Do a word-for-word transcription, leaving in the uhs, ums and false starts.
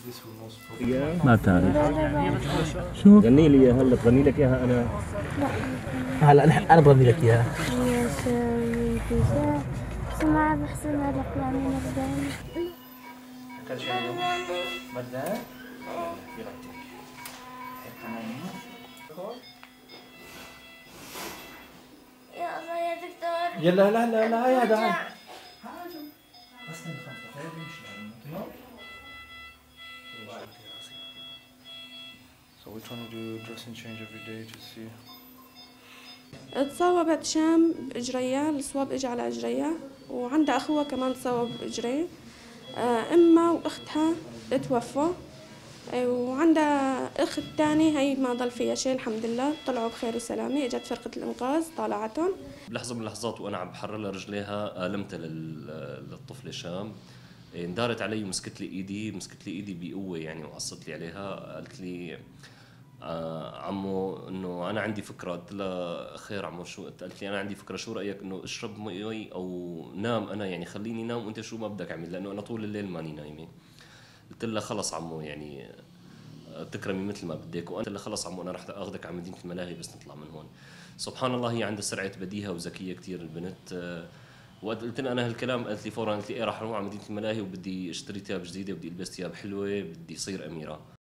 ما بتعرف. شو؟ غني لي اياها هلا، بغني لك اياها انا. هلا انا انا بغني لك اياها. يا شوي سمع بحسن الأقلام من الدم. كل شيء اليوم بدك؟ يرتب. يا الله يا دكتور. يلا لا لا لا يا دعاء. بس خمس دقائق يمشي. So we're trying to do dressing change every day to see. تصوبت شام بإجريها، الصواب إجى على إجريها، وعندها أخوها كمان تصوب بإجريه. أمها وأختها توفوا، وعندها أخت تاني هي ما ضل فيها شيء الحمد لله، طلعوا بخير وسلامة. إجت فرقة الإنقاذ طالعتهم. بلحظة من اللحظات وأنا عم بحرر لها رجليها آلمتها للطفلة شام، اندارت علي ومسكت لي إيدي، مسكت لي إيدي بقوة يعني وقصت لي عليها. قالت لي آه عمو انه انا عندي فكره. قلت لها خير عمو شو؟ قالت لي انا عندي فكره، شو رايك انه اشرب مي او نام انا، يعني خليني نام وانت شو ما بدك اعمل، لانه انا طول الليل ماني نايمه. قلت لها خلص عمو يعني تكرمي مثل ما بدك. وقلت لها خلص عمو انا رح اخذك على مدينه الملاهي بس نطلع من هون. سبحان الله هي عندها سرعه بديهه وذكيه كثير البنت. وقت قلت لها انا هالكلام قالت لي فورا، قالت لي ايه راح اروح على مدينه الملاهي وبدي اشتري ثياب جديده، بدي البس ثياب حلوه، بدي اصير اميره.